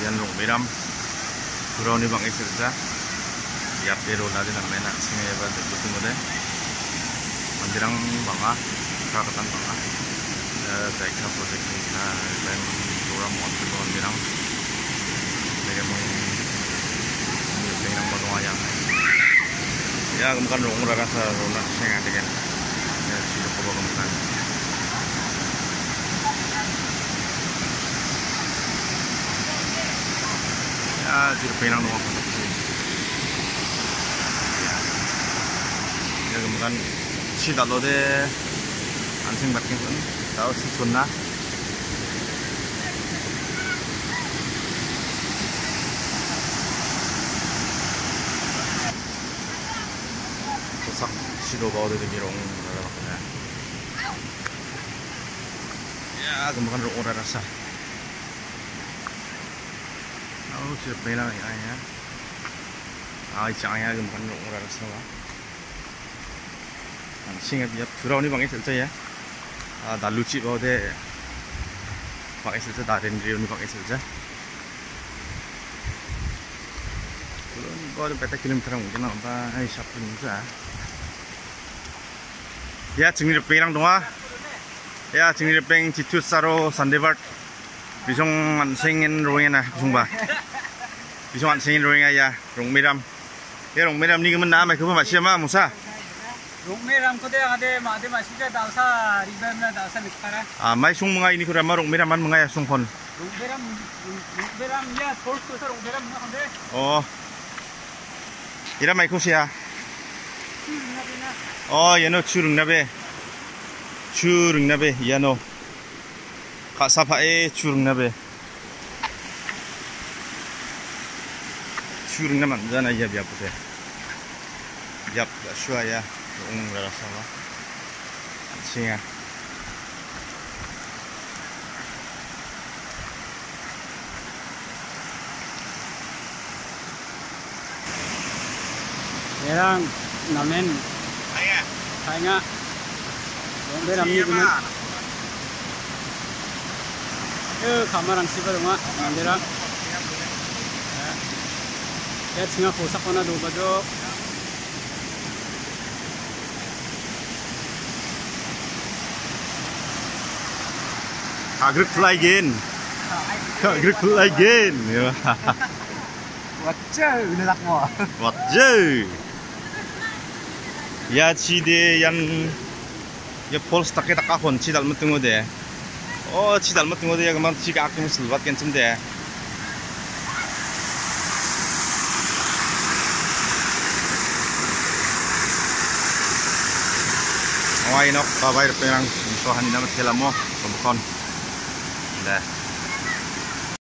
yan rong biram Kurau ni bang isirja Yap ero na din ang mena Singa ba butung mo de Mandirang banga Kakatan banga Daikha project ni sa Ben program mo Ito mandirang Lagi mong Tingnan mo nung ayang Ya kemukan rong rara sa rona Singa digan Ya sila ko ba kemukan Jadi penang doang ya kemudian si dalam de ansing batin pun tahu si sunna sak si do bawa de mirong ya kemudian orang rasa Oh, siapa yang ayah? Ayah gempan orang rasa lah. Singkat dia Kurau ni bang isel ya. Dah lucu bawa deh. Bang isel dah rendri ni bang isel je. Kurau ni bawa deh 40 kilometer mungkin apa? Siapa ni je? Ya, cingir penang doa. Ya, cingir peng citus saro sandebat. Bisong ansingin ruangnya bisong ba. Bisong ansingin ruangnya ya, rong miram. Ya rong miram ni kemen nama kemen masih ama Musa. Rong miram ko deh ada masih je dausa riba mana dausa nikara. Mai sung mengai ini kurang rong miram man mengai sung kon. Rong miram ya force tu rong miram mana konde. Oh. Ira mai kusia. Oh, ya no curung nabe. Curung nabe ya no. Kak sapae curung nabe. Curung naman jana ya biar putih. Yap, shua ya. Rasa lah. Singa. Merang namen. Ayah. Ayah. Rong miram ni kemen. Kamarang siapa rumah mandirang. Ya singa posak mana do bajo. Agrik lagi. Agrik lagi. Wajah unalak mo. Wajah. Ya cide yang ya pols tak kita kahon cidal mentung deh. Oh, cidal mentung deh ya kemana cika aku mesti buat kenceng deh. Wah, inok kabar perang sohan nama selamo, pembukon. Dah.